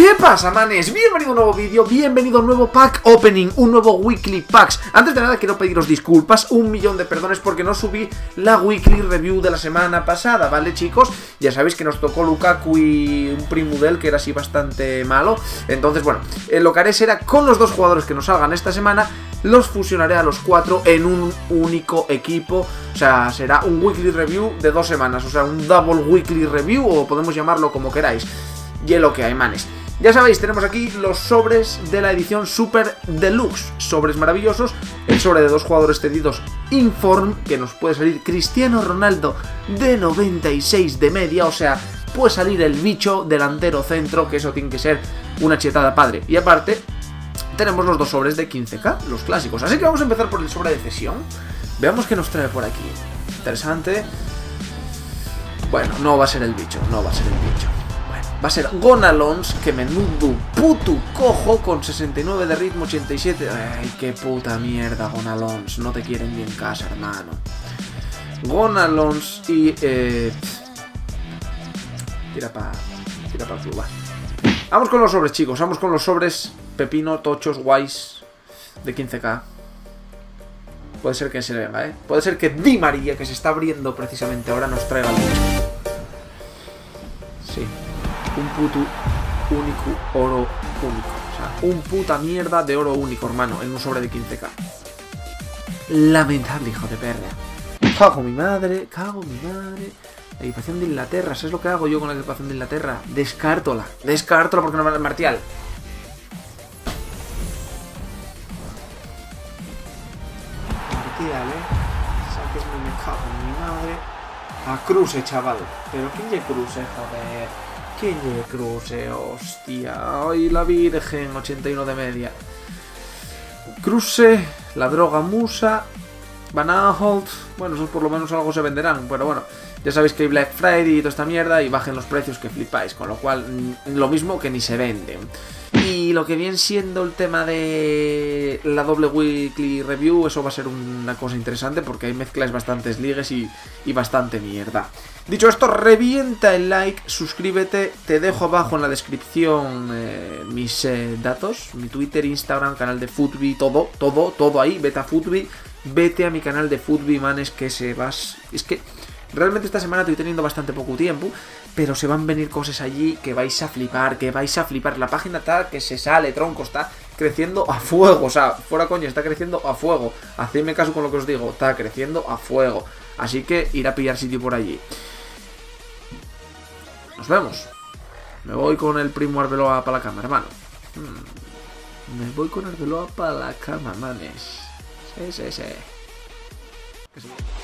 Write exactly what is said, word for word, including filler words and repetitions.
¿Qué pasa, manes? Bienvenido a un nuevo vídeo, bienvenido a un nuevo pack opening, un nuevo weekly packs. Antes de nada quiero pediros disculpas, un millón de perdones porque no subí la weekly review de la semana pasada, ¿vale, chicos? Ya sabéis que nos tocó Lukaku y un Primudel que era así bastante malo. Entonces, bueno, eh, lo que haré será con los dos jugadores que nos salgan esta semana, los fusionaré a los cuatro en un único equipo. O sea, será un weekly review de dos semanas, o sea, un double weekly review, o podemos llamarlo como queráis. Y es lo que hay, manes. Ya sabéis, tenemos aquí los sobres de la edición Super Deluxe. Sobres maravillosos. El sobre de dos jugadores cedidos Inform, que nos puede salir Cristiano Ronaldo de noventa y seis de media. O sea, puede salir el bicho delantero centro, que eso tiene que ser una chetada padre. Y aparte, tenemos los dos sobres de quince K, los clásicos. Así que vamos a empezar por el sobre de cesión. Veamos qué nos trae por aquí. Interesante. Bueno, no va a ser el bicho, no va a ser el bicho. Va a ser Gonalons, que menudo puto cojo, con sesenta y nueve de ritmo, ochenta y siete... Ay, qué puta mierda, Gonalons. No te quieren ni en casa, hermano. Gonalons y... Eh... Tira para... Tira para el club, va. Vamos con los sobres, chicos. Vamos con los sobres pepino, tochos, guays, de quince K. Puede ser que se le venga, ¿eh? Puede ser que Di María, que se está abriendo precisamente ahora, nos traiga el bicho. Sí. Un puto único oro único. O sea, un puta mierda de oro único, hermano, en un sobre de quince K. Lamentable, hijo de perra. Cago mi madre, cago mi madre. La equipación de Inglaterra, ¿sabes lo que hago yo con la equipación de Inglaterra? Descártola. Descártola porque no vale el Martial. Martial, eh. Saques me cago en mi madre. A Cruce, chaval. Pero ¿quién es Cruce, joder? ¿Quién es Cruce? Hostia. Ay, la Virgen, ochenta y uno de media. Cruce, la droga musa, Van Aanholt. Bueno, esos por lo menos algo se venderán. Pero bueno, ya sabéis que hay Black Friday y toda esta mierda y bajen los precios que flipáis. Con lo cual, lo mismo que ni se venden. Y lo que viene siendo el tema de la doble weekly review, eso va a ser una cosa interesante porque ahí mezcláis bastantes ligues y, y bastante mierda. Dicho esto, revienta el like, suscríbete, te dejo abajo en la descripción eh, mis eh, datos, mi Twitter, Instagram, canal de Futbi, todo, todo, todo ahí, vete a Futbi, vete a mi canal de Futbi, manes, que se vas... Es que realmente esta semana estoy teniendo bastante poco tiempo, pero se van a venir cosas allí que vais a flipar, que vais a flipar. La página está que se sale, tronco, está creciendo a fuego, o sea, fuera coña, está creciendo a fuego. Hacedme caso con lo que os digo, está creciendo a fuego. Así que ir a pillar sitio por allí. Nos vemos. Me voy con el primo Arbeloa para la cama, hermano. Hmm. Me voy con Arbeloa para la cama, manes. Sí, sí, sí.